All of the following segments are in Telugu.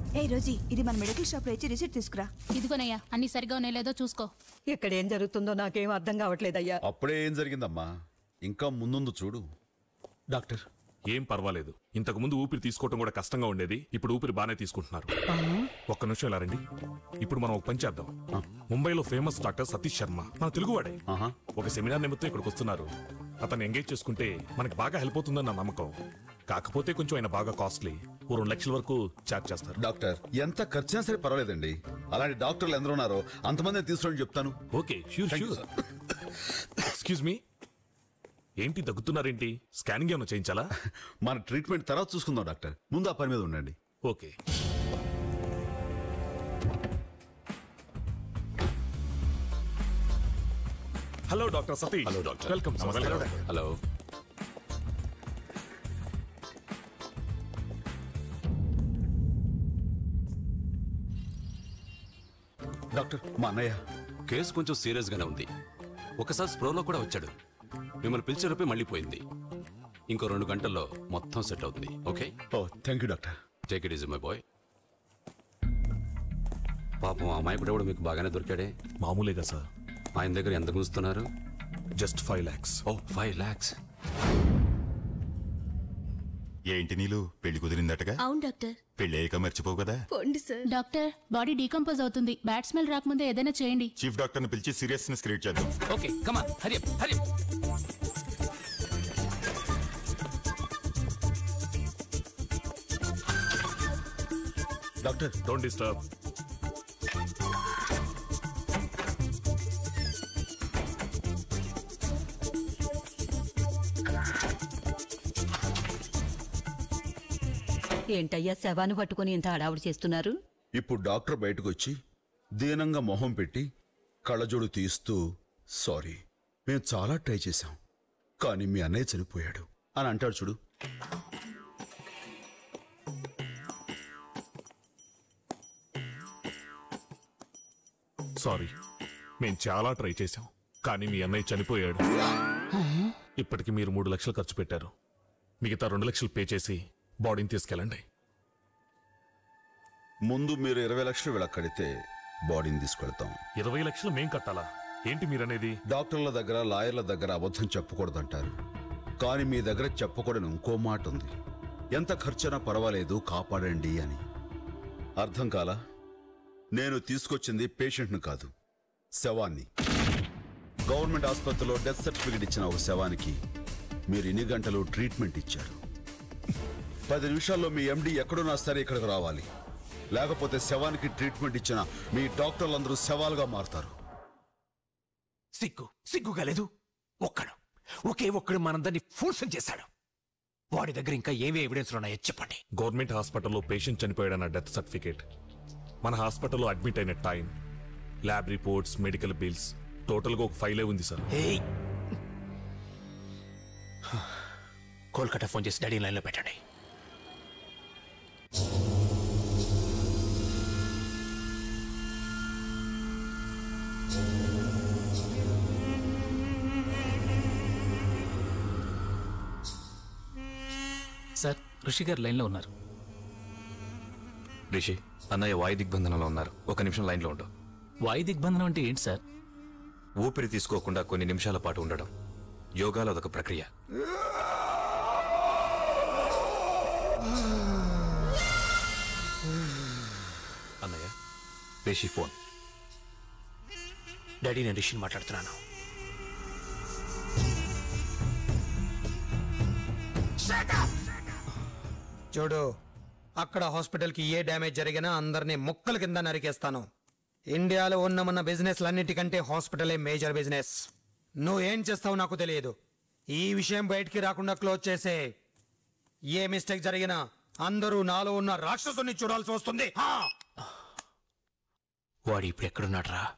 ఏ రోజీ, ఇది మన మెడికల్ షాప్ లో ఇచ్చి రిసిప్ట్ తీసుకురా. ఇదిగోనయ్యా, అన్ని సరిగా ఉన్నాయో లేదో చూసుకో. ఇక్కడ ఏం జరుగుతుందో నాకేం అర్థం కావట్లేదయ్యా. అప్పుడే ఏం జరిగిందమ్మా, ఇంకా ముందు చూడు. డాక్టర్ ఏం పర్వాలేదు. ఇంతకు ముందు ఊపిరి తీసుకోవటం కూడా కష్టంగా ఉండేది, ఇప్పుడు ఊపిరి బాగానే తీసుకుంటున్నారు. ఒక్క నిమిషం ఇలా రండి. ఇప్పుడు మనం ఒక పని చేద్దాం. ముంబైలో ఫేమస్ డాక్టర్ సతీష్ శర్మ, మన తెలుగువాడే, ఒక సెమినార్ నిమిత్తం ఇక్కడికి వస్తున్నారు. అతను ఎంగేజ్ చేసుకుంటే మనకి బాగా హెల్ప్ అవుతుందని నా నమ్మకం. కాకపోతే కొంచెం ఆయన బాగా కాస్ట్లీ, 2 లక్షల వరకు ఛార్జ్ చేస్తారు. డాక్టర్ ఎంత ఖర్చైనా సరే పర్వాలేదండి. అలాంటి డాక్టర్లు ఎందరో ఉన్నారో అంతమంది తీసుకుని చెప్తాను. Okay, sure sure. Excuse me, ఏంటి దగ్గుతున్నారేంటి? స్కానింగ్ ఏమైనా చేయించాలా? మన ట్రీట్మెంట్ తర్వాత చూసుకుందాం డాక్టర్, ముందు ఆ పని మీద ఉండండి. Okay. Hello doctor Satish. Hello doctor. Welcome. Hello. Doctor, మా అన్నయ్య కేసు కొంచెం సీరియస్ గానే ఉంది. ఒకసారి స్ప్రోలో కూడా వచ్చాడు. మిమ్మల్ని పిలిచేరపై మళ్ళీ పోయింది. ఇంకో 2 గంటల్లో మొత్తం సెట్ అవుతుంది. Okay. Oh thank you doctor. Take it easy my boy. పాపం ఆ అమ్మాయి కూడా మీకు బాగానే దొరికాడే. మామూలేగా సార్. ఆయన దగ్గర ఎంత గుంజుతున్నారు? Just 5 lakhs. Oh 5 lakhs. ఏంటి నీళ్ళు, పెళ్లి కుదిరిందటగా? అవును డాక్టర్. పెళ్లి అయ్యాక మర్చిపోవు కదా. డాక్టర్, బాడీ డీకంపోజ్ అవుతుంది. బ్యాడ్ స్మెల్ రాకముందే ఏదైనా చేయండి. చీఫ్ డాక్టర్ ని పిలిచి సీరియస్నెస్ క్రియేట్ చేద్దాం. Okay, come on, hurry up, hurry up. Doctor, don't disturb. ఏంటయ్యా శవాన్ని పట్టుకుని ఇంత హడావుడి చేస్తున్నారు? ఇప్పుడు డాక్టర్ బయటకు వచ్చి దీనంగా మొహం పెట్టి కళ్ళజోడు తీస్తూ, సారీ మేము చాలా ట్రై చేశాం, కానీ మీ అన్నయ్య చనిపోయాడు అని అంటాడు చూడు. సారీ, మేము చాలా ట్రై చేశాం, కానీ మీ అన్నయ్య చనిపోయాడు. ఇప్పటికి మీరు 3 లక్షలు ఖర్చు పెట్టారు. మిగతా 2 లక్షలు పే చేసి బాడీని తీసుకెళ్ళండి. ముందు మీరు 20 లక్షలు వీళ్ళకి కడితే బాడీని తీసుకెళ్తాం. 20 లక్షలు మేం కట్టాలా? ఏంటి మీరనేది? డాక్టర్ల దగ్గర, లాయర్ల దగ్గర అబద్ధం చెప్పకూడదంటారు, కానీ మీ దగ్గర చెప్పకూడని ఇంకో మాట ఉంది. ఎంత ఖర్చైనా పర్వాలేదు, కాపాడండి అని. అర్థం కాలా? నేను తీసుకొచ్చింది పేషెంట్ను కాదు, శవాన్ని. గవర్నమెంట్ ఆసుపత్రిలో డెత్ సర్టిఫికెట్ ఇచ్చిన ఒక శవానికి మీరు ఇన్ని గంటలు ట్రీట్మెంట్ ఇచ్చారు. 10 నిమిషాల్లో మీ ఎండి ఎక్కడున్నా సరే ఇక్కడికి రావాలి, లేకపోతే శవానికి ట్రీట్మెంట్ ఇచ్చిన మీ డాక్టర్లందరూ శవాలుగా మారుతారు. సిగ్గుగా లేదు? ఒకే ఒక్కడు మనందరినీ ఫోర్సం చేశాడు. వాడి దగ్గర ఇంకా ఏవే ఎవిడెన్స్ ఉన్నాయో చెప్పండి. గవర్నమెంట్ హాస్పిటల్లో పేషెంట్ చనిపోయాడన్న డెత్ సర్టిఫికేట్, మన హాస్పిటల్లో అడ్మిట్ అయిన time, lab reports, medical bills, టోటల్గా ఒక ఫైలే ఉంది సార్. కోల్కతా ఫోన్ చేసి డాడీ లైన్లో పెట్టండి. సార్, ఋషి గారు లైన్లో ఉన్నారు. రిషి, అన్నయ్య వాయు దిగ్బంధనంలో ఉన్నారు. 1 నిమిషం లైన్లో ఉండు. వాయు దిగ్బంధనం అంటే ఏంటి సార్? ఊపిరి తీసుకోకుండా కొన్ని నిమిషాల పాటు ఉండడం. యోగాలో అదొక ప్రక్రియ. అన్నయ్య, రిషి ఫోన్. డాడీ, నేను రిషిని మాట్లాడుతున్నాను. చూడు, అక్కడ హాస్పిటల్కి ఏ డ్యామేజ్ జరిగినా అందరినీ ముక్కల కింద నరికేస్తాను. ఇండియాలో ఉన్న మన బిజినెస్లన్నిటికంటే హాస్పిటలే మేజర్ బిజినెస్. నువ్వేం చేస్తావు నాకు తెలియదు. ఈ విషయం బయటికి రాకుండా క్లోజ్ చేసే. ఏ మిస్టేక్ జరిగినా అందరూ నాలో ఉన్న రాక్షసుని చూడాల్సి వస్తుంది. వాడు ఇప్పుడు ఎక్కడున్నాడు రా?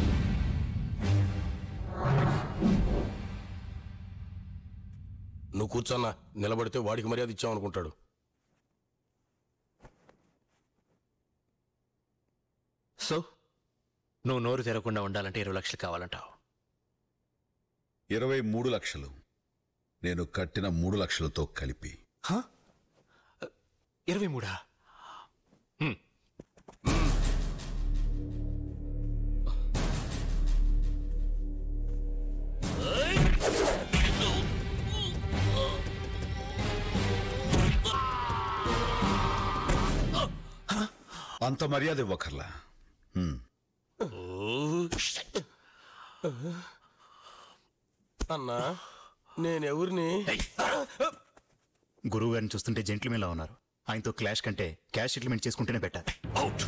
నువ్వు కూర్చోన్నా, నిలబడితే వాడికి మర్యాద ఇచ్చామనుకుంటాడు. సో నువ్వు నోరు తెరవకుండా ఉండాలంటే 20 లక్షలు కావాలంటావు. 23 లక్షలు నేను కట్టిన 3 లక్షలతో కలిపి. 23? అంత మర్యాద ఇవ్వకర్లా. అన్నా నేనెవరిని? గురువు గారిని చూస్తుంటే జెంట్లమెన్లా ఉన్నారు. ఆయనతో క్లాష్ కంటే క్యాష్ సెటిల్మెంట్ చేసుకుంటేనే బెటర్. అవుట్.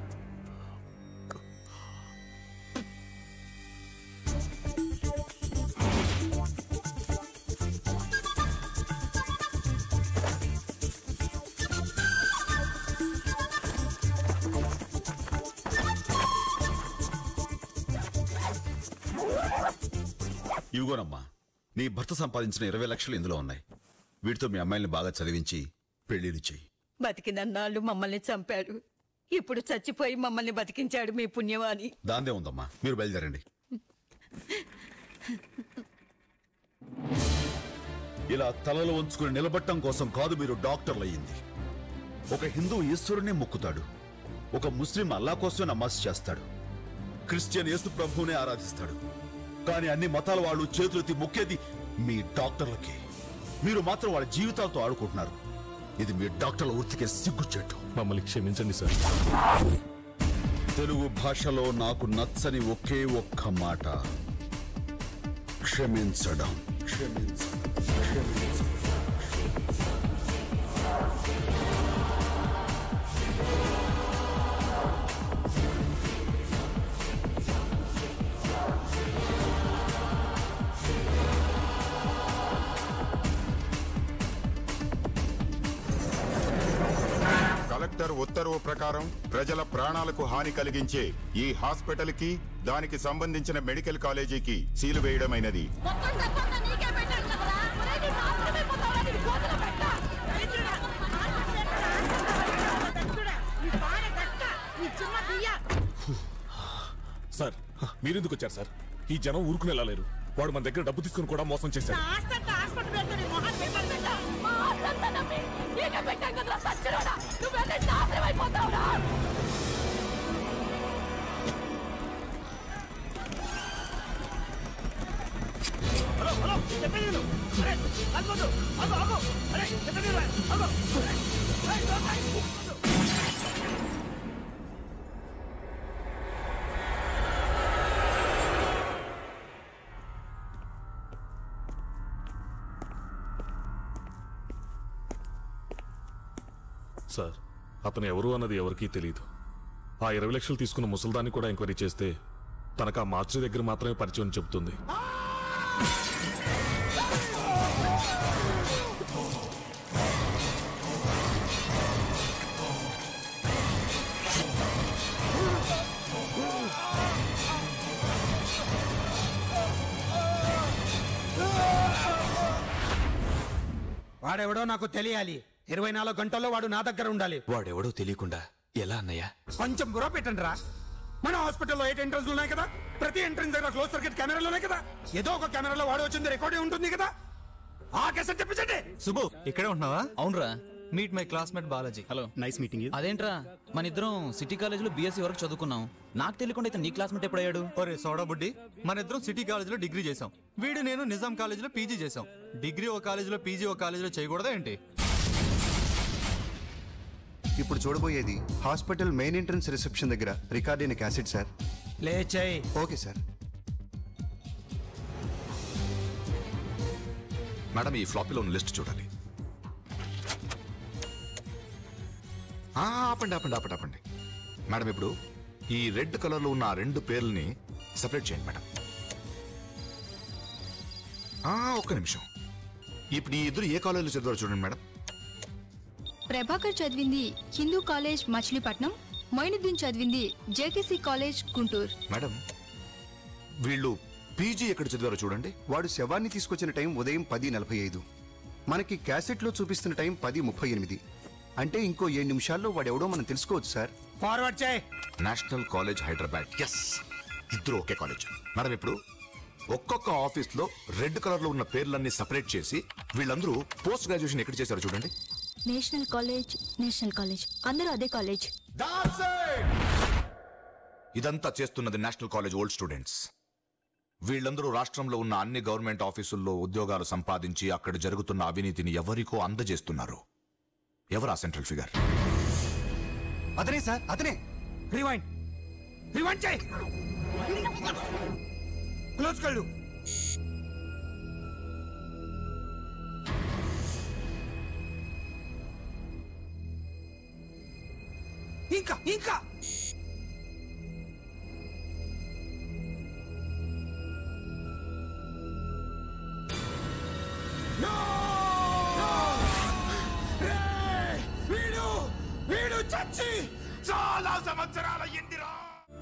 ఇవిగోనమ్మా, నీ భర్త సంపాదించిన 20 లక్షలు ఇందులో ఉన్నాయి. వీటితో మీ అమ్మాయిని బాగా చదివించి పెళ్లిళ్ళు చెయ్యి. బతికినన్నాళ్ళు మమ్మల్ని చంపాడు, ఇప్పుడు చచ్చిపోయి మమ్మల్ని బతికించాడు మీ పుణ్యవాణి. దాందే ఉందమ్మా, మీరు బయలుదేరండి. ఇలా తలలో ఉంచుకుని నిలబట్టం కోసం కాదు మీరు డాక్టర్లు అయ్యింది. ఒక హిందూ ఈశ్వరుని మొక్కుతాడు, ఒక ముస్లిం అల్లా కోసమే నమాజ్ చేస్తాడు, క్రిస్టియన్ యేసు ప్రభువునే ఆరాధిస్తాడు. కానీ అన్ని మతాల వాళ్ళు చేతులెత్తి మొక్కేది మీ డాక్టర్లకి. మీరు మాత్రం వాళ్ళ జీవితాలతో ఆడుకుంటున్నారు. ఇది మీ డాక్టర్ల వృత్తికే సిగ్గుచేటు. మమ్మల్ని క్షమించండి సార్. తెలుగు భాషలో నాకు నచ్చని ఒకే ఒక్క మాట క్షమించడం. కలెక్టర్ ఉత్తర్వు ప్రకారం ప్రజల ప్రాణాలకు హాని కలిగించే ఈ హాస్పిటల్ కి, దానికి సంబంధించిన మెడికల్ కాలేజీకి సీలు వేయడమైనది. సార్, మీరెందుకు వచ్చారు సార్? ఈ జనం ఊరుకుని వెళ్ళలేరు. వాడు మన దగ్గర డబ్బు తీసుకుని కూడా మోసం చేశాడు. సార్, అతను ఎవరు అన్నది ఎవరికీ తెలియదు. ఆ 20 లక్షలు తీసుకున్న ముసల్దాన్ని కూడా ఎంక్వైరీ చేస్తే తనకు ఆ మార్చి దగ్గర మాత్రమే పరిచయం చెబుతుంది. వాడెవడో నాకు తెలియాలి. 24 గంటల్లో వాడు నా దగ్గర ఉండాలి. వాడెవడో తెలియకుండా ఎలా అన్నయ్యా? కొంచెం బుర్ర పెట్టండి రా. మన హాస్పిటల్లో 8 ఎంట్రన్స్ ఉన్నాయి కదా, ప్రతి ఎంట్రన్స్ దగ్గర క్లోజ్ సర్క్యూట్ కెమెరాలు ఉన్నాయి కదా, ఏదో ఒక కెమెరాలో వాడు వచ్చింది రికార్డింగ్ ఉంటుంది కదా. ఆ కేసు చెప్పించండి. సుబ్బు, ఇక్కడే ఉంటున్నావా? అవునరా, meet my classmate Balaji. Hello, nice meeting you. అదేంట్రా, మన ఇద్దరం సిటీ కాలేజీలో బీఎస్సీ వరకు చదువుకున్నాం. నాకు తెలియకుండా అయితే నీ క్లాస్మేట్ ఎప్పుడు అయ్యాడు? ఒరే సోడా బుడ్డి, మన ఇద్దరం సిటీ కాలేజీలో డిగ్రీ చేసాం. వీడు నేను నిజాం కాలేజీలో పీజీ చేసాం. డిగ్రీ ఒక కాలేజీలో, పీజీ ఒక కాలేజీలో చేయకూడదా ఏంటి? ఇప్పుడు చూడబోయేది హాస్పిటల్ మెయిన్ ఎంట్రన్స్ రిసెప్షన్ దగ్గర రికార్డ్ అయిన క్యాసెట్ సార్. లేచాయి. Okay sir. మేడం, ఈ ఫ్లాపీలో ఉన్న లిస్ట్ చూడాలి. ఆపండి ఆపండి ఆపండి ఆపండి మేడం, ఇప్పుడు ఈ రెడ్ కలర్ లో ఉన్న ఆ 2 పేర్లని సెపరేట్ చేయండి మేడం. ఒక్క నిమిషం. ఇప్పుడు ఈ ఇద్దరు ఏ కాలేజీలో చదివారో చూడండి మేడం. ప్రభాకర్ చదివింది హిందూ కాలేజ్ మచిలీపట్నం, మొయినుద్దీన్ చదివింది జేకేసీ కాలేజ్ గుంటూరు. మేడం, వీళ్ళు పీజీ ఎక్కడ చదివారో చూడండి. వాడు శవాన్ని తీసుకొచ్చిన టైం ఉదయం 10:45. మనకి క్యాసెట్ లో చూపిస్తున్న టైం 10:38. అంటే ఇంకో 7 నిమిషాల్లో వాడెవడో మనం తెలుసుకోవచ్చు సార్. ఫార్వర్డ్ చేయి. National college Hyderabad. ఎస్, ఇద్దరు ఒకే కాలేజ్. మేడం, ఇప్పుడు ఒక్కొక్క ఆఫీస్ లో రెడ్ కలర్ లో ఉన్న పేర్లన్నీ సెపరేట్ చేసి వీళ్ళందరూ పోస్ట్ గ్రాడ్యుయేషన్ ఎక్కడ చేశారో చూడండి. నేషనల్ కాలేజ్ అందరూ అదే కాలేజ్. ఇదంతా చేస్తున్నది నేషనల్ కాలేజ్ ఓల్డ్ స్టూడెంట్స్. వీళ్ళందరూ రాష్ట్రంలో ఉన్న అన్ని గవర్నమెంట్ ఆఫీసుల్లో ఉద్యోగాలు సంపాదించి అక్కడ జరుగుతున్న అవినీతిని ఎవరికో అందజేస్తున్నారు. ఎవరా సెంట్రల్ ఫిగర్? అతనే సార్, అతనే. రివైండ్ రివైండ్ చేయి. క్లోజ్ కళ్ళు. ఇంకా ఇంకా వీడు చచ్చి చాలా సంవత్సరాల ఇందిరా.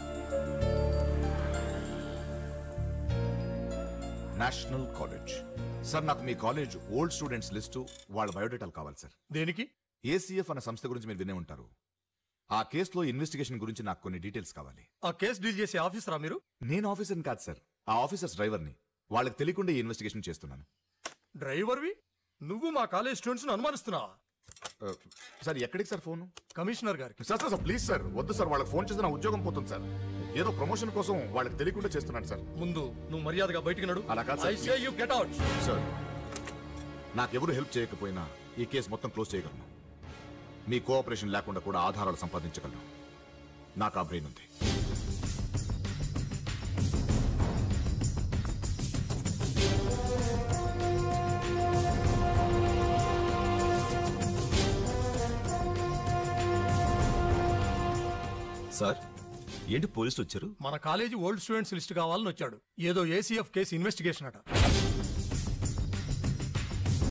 నేషనల్ కాలేజ్ సార్, నాకు మీ కాలేజ్ ఓల్డ్ స్టూడెంట్స్ లిస్టు వాళ్ళ బయోడేటాలు కావాలి సార్. దేనికి? ఏసీఎఫ్ అనే సంస్థ గురించి మీరు వినే ఉంటారు. ఆ కేసులో ఇన్వెస్టిగేషన్ గురించి నాకు కొన్ని డీటెయిల్స్ కావాలి. ఆ కేసు డీల్ చేసే ఆఫీసరా మీరు? నేను ఆఫీసర్ని కాదు సార్, ఆ ఆఫీసర్స్ డ్రైవర్ని. వాళ్ళకి తెలియకుండా ఈ ఇన్వెస్టిగేషన్ చేస్తున్నాను. డ్రైవర్వి నువ్వు మా కాలేజ్ స్టూడెంట్స్ అనుమానిస్తున్నావా? సార్ ఎక్కడికి సార్ ఫోన్? కమిషనర్ గారికి. సార్ సార్ ప్లీజ్ సార్, వద్దు సార్. వాళ్ళకి ఫోన్ చేస్తే నా ఉద్యోగం పోతుంది సార్. ఏదో ప్రమోషన్ కోసం వాళ్ళకి తెలియకుండా చేస్తున్నాను సార్. ముందు నువ్వు మర్యాదగా బయటికి నడు. అలా కాదు I say you get out. Sir, నాకెవరు హెల్ప్ చేయకపోయినా ఈ కేసు మొత్తం క్లోజ్ చేయగలను. మీ కోఆపరేషన్ లేకుండా కూడా ఆధారాలు సంపాదించగలను. నాకు ఆ బ్రెయిన్ ఉంది. సార్ ఏంటి పోలీసులు వచ్చారు? మన కాలేజీ ఓల్డ్ స్టూడెంట్స్ లిస్ట్ కావాలని వచ్చాడు. ఏదో ఏసీఎఫ్ కేసు ఇన్వెస్టిగేషన్ అట.